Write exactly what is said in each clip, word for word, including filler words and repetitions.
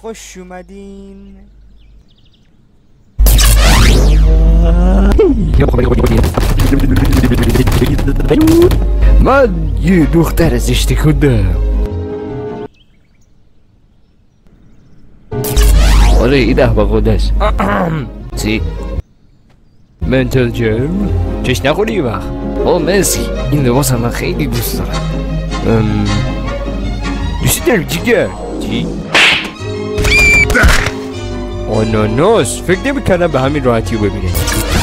خوش اومدین. من یه دختر زشتی کندم. آره این ده با خودش. چی؟ منتل جرم؟ چش نخوری یه وقت. آه مرسی، این لباس هم من خیلی دوست دارم. دوست دارم جیگر. چی؟ آناناس، فکر نمی کنم به همین راحتی رو ببینه.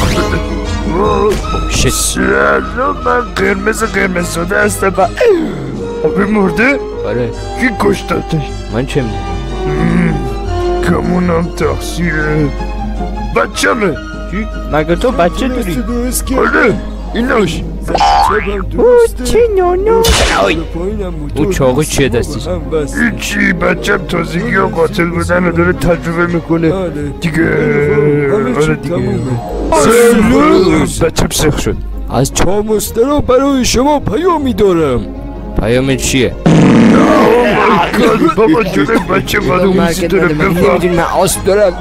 شت. من قرمز قرمز ساده هستم و آبی مرده؟ آره. کی کشتتش؟ من چه میدونم؟ کمونم تقصیره بچمه. چی؟ مگه تو بچه داری؟ آره ایناش. او چه نونو. او چاقو چیه دستیش؟ هیچی، بچم تازگی ها قاتل بودن رو داره تجربه میکنه دیگه. آره دیگه بچم سخ شد. از چامسترا برای شما پیامی دارم. پیام چیه؟ بابا جونه بچه بدومیزی داره بفهم. نمیدونی من آسب دارم.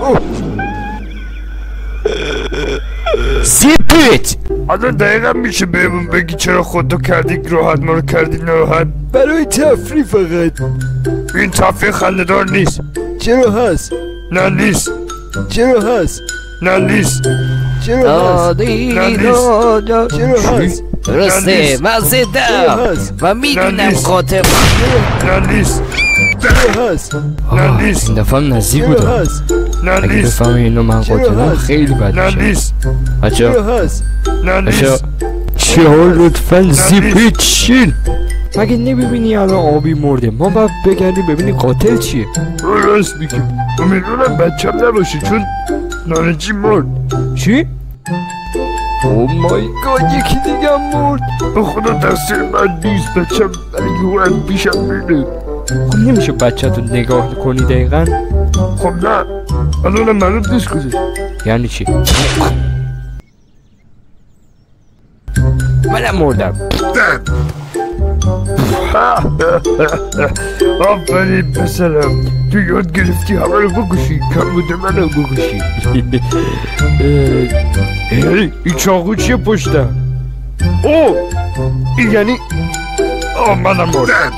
زیپیت. الان دقیقا میشه بهمون بگی چرا خودتو کردی راحت ما رو کردی ناراحت؟ برای تفریح فقط. این تفریح خنده‌دار نیست. چرا هست؟ نه نیست. چرا هست؟ نه نیست. چرا هست؟ چرا هست؟ درسته من زدم و میدونم قاتل. نه نیست. چرا هست؟ نه نیست. این دفعه نزدیک بودم. نه اگه نیست. بفهم اینو من قاتلم خیلی بد میشه. نه نیست. بچه هست؟ نه نیست. چه ها لطفا زیپیت چین. مگه نمیبینی الان آبی مرده؟ ما باید بگردیم ببینی قاتل چیه. راست میگی. امیدوارم بچم نباشه چون نانجی مرد. چی؟ او مای گاد یکی دیگه مرد. به خدا دستیر من نیست. بچم یه هم پیشم میره. خب نمیشه بچه تو نگاه کنی دقیقا؟ خب نه الان معلوم نیست کجا. یعنی چی؟ منم مردم. آفرین پسرم، تو یاد گرفتی همه رو بکشی. کم بوده منو بکشی. هی این چاقو چیه پشتم؟ او این یعنی آه منم مردم.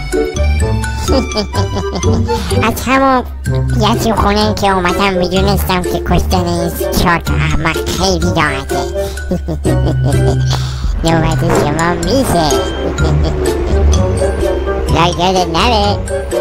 از همون یتیم خونه که اومدم میدونستم که کشتن این چهار تا احمق خیلی راحته. نوبت شما میشه. لای یادت نره